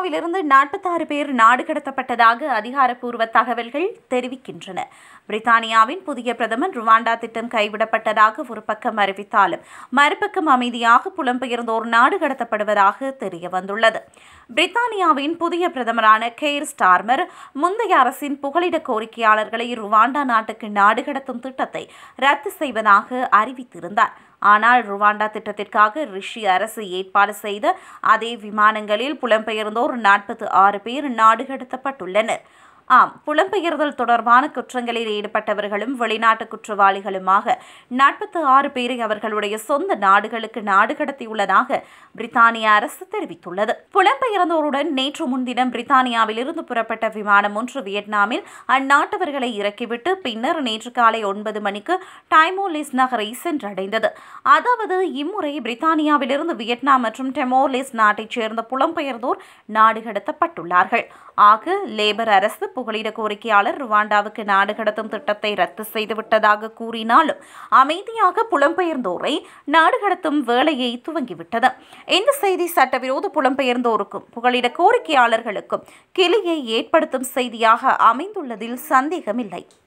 பிரித்தானியாவிலிருந்து 46 பேர் நாடு கடத்தப்பட்டதாக அதிகாரப்பூர்வ தகவல்கள் தெரிவிக்கின்றன. பிரித்தானியாவின் புதிய பிரதமர் ருவாண்டா திட்டம் கைவிடப்பட்டதாக ஒரு பக்கம் அறிவித்தாலும் மறுபக்கம் அமைதியாக புலம்பெயர்ந்தோர் நாடு கடத்தப்படுவதாக தெரியவந்துள்ளது. பிரித்தானியாவின் புதிய பிரதமரான கெய்ர் ஸ்டார்மர் முந்தைய அரசின் புகலிட கோரிக்கையாளர்களை ருவாண்டா நாட்டுக்கு நாடு கடத்தும் திட்டத்தை ரத்து செய்வதாக அறிவித்திருந்தார். ஆனால் ருவாண்டா திட்டத்திற்காக ரிஷி அரசு ஏற்பாடு செய்த அதே விமானங்களில் புலம்பெயர்ந்தோர் 46 பேர் நாடு கடத்தப்பட்டுள்ளனர். புலம்பெயர்தல் தொடர்பான குற்றங்களில் ஈடுபட்டவர்களும் வெளிநாட்டு குற்றவாளிகளுமாக 46 பேரை அவர்களுடைய சொந்த நாடுகளுக்கு நாடு கடத்தியுள்ளதாக பிரித்தானிய அரசு தெரிவித்துள்ளது. புலம்பெயர்ந்தோருடன் நேற்று முன்தினம் பிரித்தானியாவிலிருந்து புறப்பட்ட விமானம் ஒன்று வியட்நாமில் அந்நாட்டவர்களை இறக்கிவிட்டு பின்னர் நேற்று காலை 9 மணிக்கு டைமோர்-லெஸ்ட் நகரை சென்றடைந்தது. அதாவது இம்முறை பிரித்தானியாவிலிருந்து வியட்நாம் மற்றும் டைமோர்-லெஸ்ட் நாட்டைச் சேர்ந்த புலம்பெயர்ந்தோர் நாடு கடத்தப்பட்டுள்ளார்கள். ஆக லேபர் அரசு புகலிட கோரிக்கையாளர் ருவாண்டாவுக்கு நாடு கடத்தும் திட்டத்தை ரத்து செய்துவிட்டதாக கூறினாலும் அமைதியாக புலம்பெயர்ந்தோரை நாடு கடத்தும் வேலையை துவங்கிவிட்டது. இந்த செய்தி சட்டவிரோத புலம்பெயர்ந்தோருக்கும் புகலிட கோரிக்கையாளர்களுக்கும் கிளியை ஏற்படுத்தும் செய்தியாக அமைந்துள்ளதில் சந்தேகமில்லை.